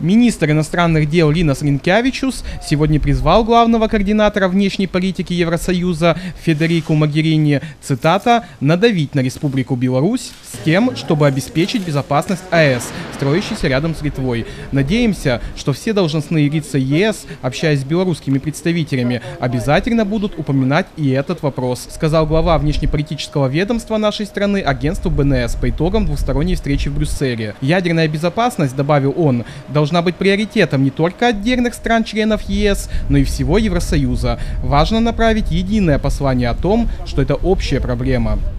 Министр иностранных дел Линас Линкявичус сегодня призвал главного координатора внешней политики Евросоюза Федерику Могерини, цитата, «надавить на Республику Беларусь с тем, чтобы обеспечить безопасность АЭС, строящейся рядом с Литвой. Надеемся, что все должностные лица ЕС, общаясь с белорусскими представителями, обязательно будут упоминать и этот вопрос», сказал глава внешнеполитического ведомства нашей страны агентству БНС по итогам двусторонней встречи в Брюсселе. Ядерная безопасность, добавил он, должна быть приоритетом не только отдельных стран-членов ЕС, но и всего Евросоюза. Важно направить единое послание о том, что это общая проблема.